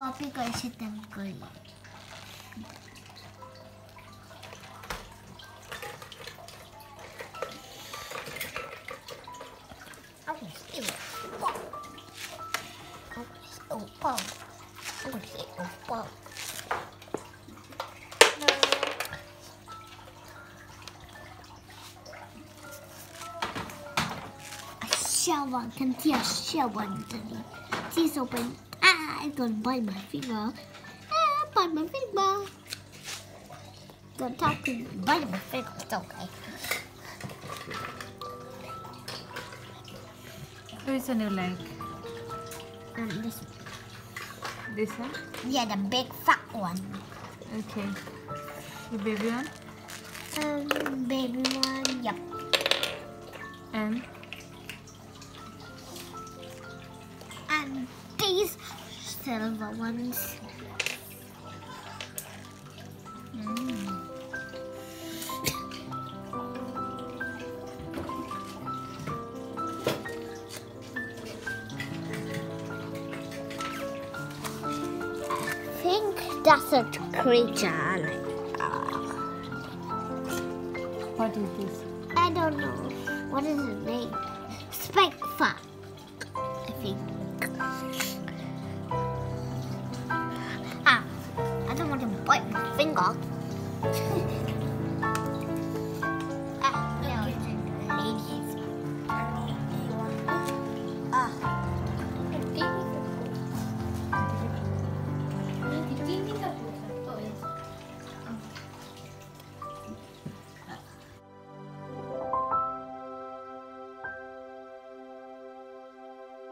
Hope you guys hit them good. I'm gonna steal it. I'm gonna hit a ball. Shell one, can see a shell one. Teeth open. Ah, it's gonna bite my finger. Ah, bite my finger. Don't talk to me. Bite my finger. It's okay. Which one you like? This one. This one? Yeah, the big fat one. Okay. The baby one? Baby one. Yep. And these silver ones. I think that's a creature. what is this? I don't know. What is his name? Spike Fox, I think. I don't want to bite my finger.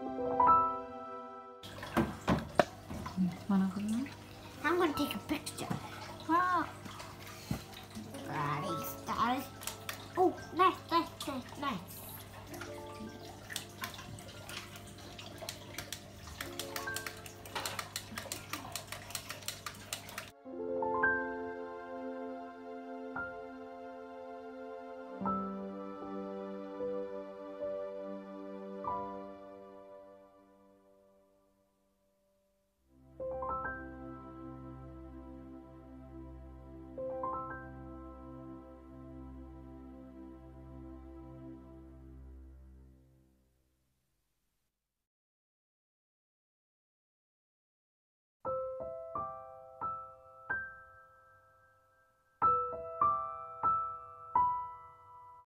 I'm going to take a picture.